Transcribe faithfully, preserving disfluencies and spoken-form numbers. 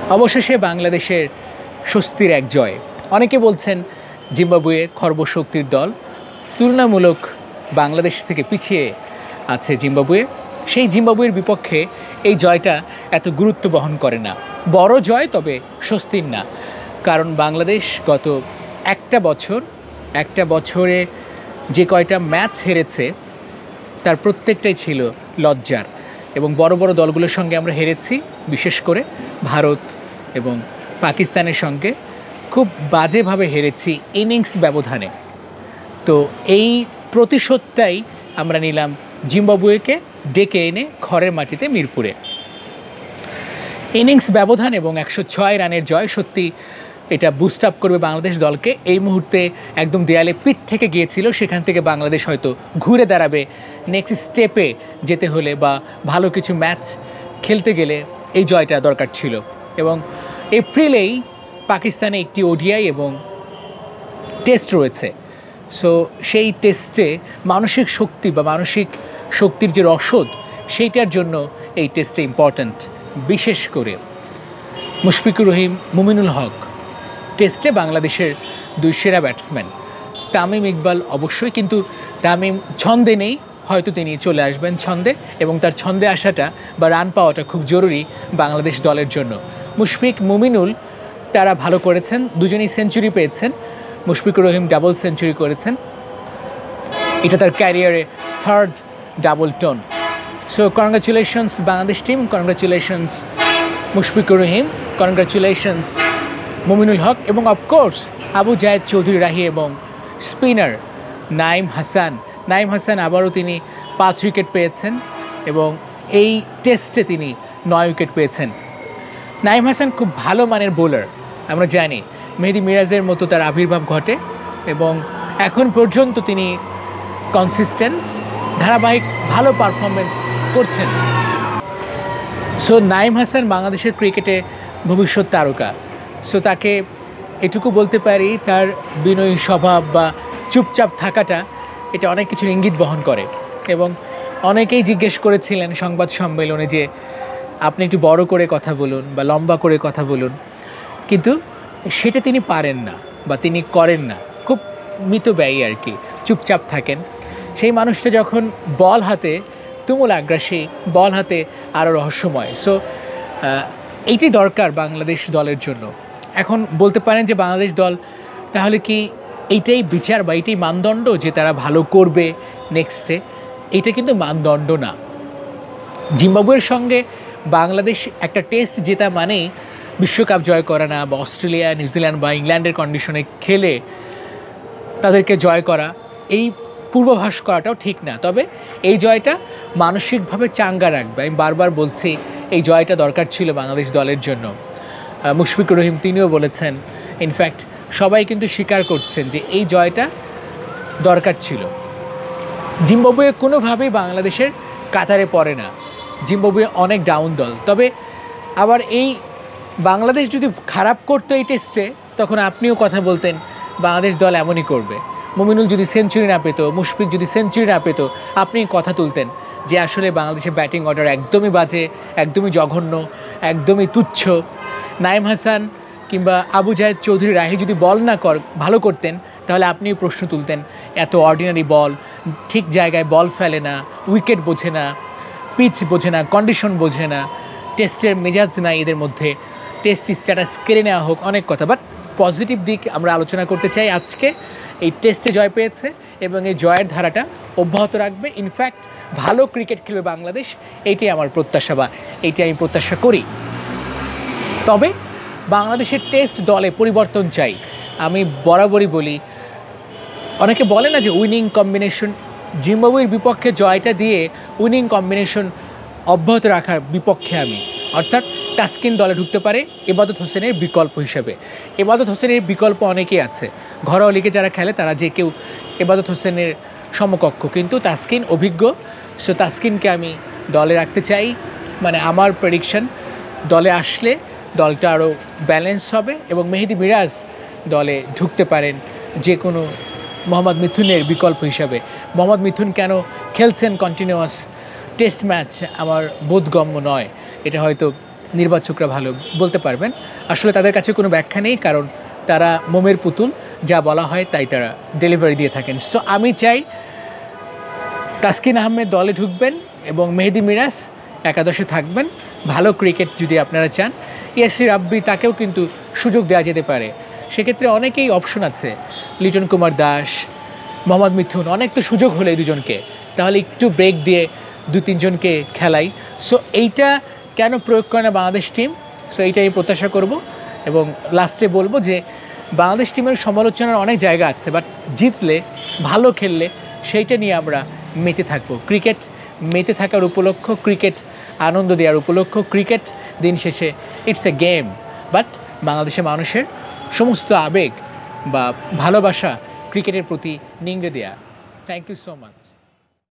অবশেষে বাংলাদেশের স্বস্তির এক জয়। অনেকে বলছেন জিম্বাবুয়ে খর্বশক্তির দল, তুলনামূলক বাংলাদেশ থেকে পিছিয়ে আছে জিম্বাবুয়ে। সেই জিম্বাবুয়ের বিপক্ষে এই জয়টা এত গুরুত্ব বহন করে না। বড় জয়, তবে স্বস্তির না। কারণ বাংলাদেশ গত একটা বছর একটা বছরে যে কয়টা ম্যাচ হেরেছে তার প্রত্যেকটাই ছিল লজ্জার। এবং বড় বড় দলগুলোর সঙ্গে আমরা হেরেছি, বিশেষ করে ভারত এবং পাকিস্তানের সঙ্গে খুব বাজেভাবে হেরেছি ইনিংস ব্যবধানে। তো এই প্রতিশোধটাই আমরা নিলাম জিম্বাবুয়েকে ডেকে এনে ঘরের মাটিতে মিরপুরে। ইনিংস ব্যবধান এবং একশো ছয় রানের জয় সত্যি এটা বুস্ট আপ করবে বাংলাদেশ দলকে। এই মুহূর্তে একদম দেয়ালে পিঠ থেকে গিয়েছিল, সেখান থেকে বাংলাদেশ হয়তো ঘুরে দাঁড়াবে। নেক্সট স্টেপে যেতে হলে বা ভালো কিছু ম্যাচ খেলতে গেলে এই জয়টা দরকার ছিল। এবং এপ্রিলেই পাকিস্তানে একটি ওডিআই এবং টেস্ট রয়েছে। সো সেই টেস্টে মানসিক শক্তি বা মানসিক শক্তির যে রসদ, সেইটার জন্য এই টেস্টে ইম্পর্ট্যান্ট। বিশেষ করে মুশফিকুর রহিম, মুমিনুল হক টেস্টে বাংলাদেশের দুই সেরা ব্যাটসম্যান। তামিম ইকবাল অবশ্যই, কিন্তু তামিম ছন্দে নেই, হয়তো তিনি চলে আসবেন ছন্দে, এবং তার ছন্দে আসাটা বা রান পাওয়াটা খুব জরুরি বাংলাদেশ দলের জন্য। মুশফিক, মুমিনুল তারা ভালো করেছেন, দুজনেই সেঞ্চুরি পেয়েছেন। মুশফিকুর রহিম ডাবল সেঞ্চুরি করেছেন, এটা তার ক্যারিয়ারে third double ton. So congratulations Bangladesh team, congratulations Mushfiqur Rahim, congratulations Mominul Haque, এবং অফকোর্স আবু জায়েদ চৌধুরী রাহি এবং স্পিনার নাইম হাসান। নাইম হাসান আবারও তিনি পাঁচ উইকেট পেয়েছেন এবং এই টেস্টে তিনি নয় উইকেট পেয়েছেন। নাইম হাসান খুব ভালো মানের বোলার, আমরা জানি। মেহেদী মিরাজের মতো তার আবির্ভাব ঘটে এবং এখন পর্যন্ত তিনি কনসিস্টেন্ট, ধারাবাহিক ভালো পারফরমেন্স করছেন। সো নাইম হাসান বাংলাদেশের ক্রিকেটে ভবিষ্যৎ তারকা। সো তাকে এটুকু বলতে পারি, তার বিনয়ী স্বভাব বা চুপচাপ থাকাটা এটা অনেক কিছুর ইঙ্গিত বহন করে। এবং অনেকেই জিজ্ঞেস করেছিলেন সংবাদ সম্মেলনে যে আপনি একটু বড় করে কথা বলুন বা লম্বা করে কথা বলুন, কিন্তু সেটা তিনি পারেন না বা তিনি করেন না। খুব মিতব্যয়ী আর কি, চুপচাপ থাকেন। সেই মানুষটা যখন বল হাতে তুমুল আগ্রাসী, বল হাতে আরও রহস্যময়। সো এইটি দরকার বাংলাদেশ দলের জন্য। এখন বলতে পারেন যে বাংলাদেশ দল তাহলে কি এইটাই বিচার বা এইটাই মানদণ্ড যে তারা ভালো করবে নেক্সটে? এইটা কিন্তু মানদণ্ড না। জিম্বাবুয়ের সঙ্গে বাংলাদেশ একটা টেস্ট জেতা মানেই বিশ্বকাপ জয় করা না, বা অস্ট্রেলিয়া, নিউজিল্যান্ড বা ইংল্যান্ডের কন্ডিশনে খেলে তাদেরকে জয় করা, এই পূর্বাভাস করাটাও ঠিক না। তবে এই জয়টা মানসিকভাবে চাঙ্গা রাখবে। আমি বারবার বলছি এই জয়টা দরকার ছিল বাংলাদেশ দলের জন্য। মুশফিকুর রহিম তিনিও বলেছেন, ইনফ্যাক্ট সবাই কিন্তু স্বীকার করছেন যে এই জয়টা দরকার ছিল। জিম্বাবুয়ে কোনোভাবেই বাংলাদেশের কাতারে পড়ে না। জিম্বাবুয়ে অনেক ডাউন দল। তবে আবার এই বাংলাদেশ যদি খারাপ করতো এই টেস্টে, তখন আপনিও কথা বলতেন বাংলাদেশ দল এমনই করবে। মুমিনুল যদি সেঞ্চুরি না পেত, মুশফিক যদি সেঞ্চুরি না পেত, আপনি কথা তুলতেন যে আসলে বাংলাদেশের ব্যাটিং অর্ডার একদমই বাজে, একদমই জঘন্য, একদমই তুচ্ছ। নাইম হাসান কিংবা আবু জায়েদ চৌধুরী রাহি যদি বল না কর ভালো করতেন, তাহলে আপনিও প্রশ্ন তুলতেন, এত অর্ডিনারি বল, ঠিক জায়গায় বল ফেলে না, উইকেট বোঝে না, পিচ বোঝে না, কন্ডিশন বোঝে না, টেস্টের মেজাজ নাই এদের মধ্যে, টেস্ট স্ট্যাটাস কেড়ে নেওয়া হোক, অনেক কথা। বাট পজিটিভ দিক আমরা আলোচনা করতে চাই। আজকে এই টেস্টে জয় পেয়েছে এবং এই জয়ের ধারাটা অব্যাহত রাখবে। ইনফ্যাক্ট ভালো ক্রিকেট খেলবে বাংলাদেশ, এইটাই আমার প্রত্যাশা বা এইটাই আমি প্রত্যাশা করি। তবে বাংলাদেশের টেস্ট দলে পরিবর্তন চাই। আমি বরাবরই বলি, অনেকে বলে না যে উইনিং কম্বিনেশন, জিম্বাবুয়ের বিপক্ষে জয়টা দিয়ে উইনিং কম্বিনেশন অব্যাহত রাখার বিপক্ষে আমি। অর্থাৎ তাসকিন দলে ঢুকতে পারে এবাদত হোসেনের বিকল্প হিসেবে। এবাদত হোসেনের বিকল্প অনেকেই আছে, ঘরোয়া লিগে যারা খেলে তারা যে কেউ এবাদত হোসেনের সমকক্ষ, কিন্তু তাসকিন অভিজ্ঞ। সো তাসকিনকে আমি দলে রাখতে চাই। মানে আমার প্রেডিকশন, দলে আসলে দলটা আরও ব্যালেন্স হবে এবং মেহেদী মিরাজ দলে ঢুকতে পারেন যে কোনো মোহাম্মদ মিথুনের বিকল্প হিসাবে। মোহাম্মদ মিথুন কেন খেলছেন কন্টিনিউয়াস টেস্ট ম্যাচ আমার বোধগম্য নয়। এটা হয়তো নির্বাচকরা ভালো বলতে পারবেন। আসলে তাদের কাছে কোনো ব্যাখ্যা নেই, কারণ তারা মোমের পুতুল, যা বলা হয় তাই তারা ডেলিভারি দিয়ে থাকেন। সো আমি চাই তাসকিন আহমেদ দলে ঢুকবেন এবং মেহেদী মিরাজ একাদশে থাকবেন। ভালো ক্রিকেট যদি আপনারা চান, ইয়াসির রাব্বি তাকেও কিন্তু সুযোগ দেওয়া যেতে পারে। সেক্ষেত্রে অনেকেই অপশন আছে, লিটন কুমার দাস, মোহাম্মদ মিথুন, অনেক তো সুযোগ হলো এই দুজনকে, তাহলে একটু ব্রেক দিয়ে দু তিনজনকে খেলাই। সো এইটা কেন প্রয়োগ করে না বাংলাদেশ টিম? সো এইটা আমি প্রত্যাশা করব। এবং লাস্টে বলবো যে বাংলাদেশ টিমের সমালোচনার অনেক জায়গা আছে, বাট জিতলে, ভালো খেললে সেইটা নিয়ে আমরা মেতে থাকবো। ক্রিকেট মেতে থাকার উপলক্ষ, ক্রিকেট আনন্দ দেওয়ার উপলক্ষ, ক্রিকেট দিন শেষে ইটস এ গেম। বাট বাংলাদেশের মানুষের সমস্ত আবেগ বা ভালোবাসা ক্রিকেটের প্রতি নিংড়ে দেয়া। Thank you so much.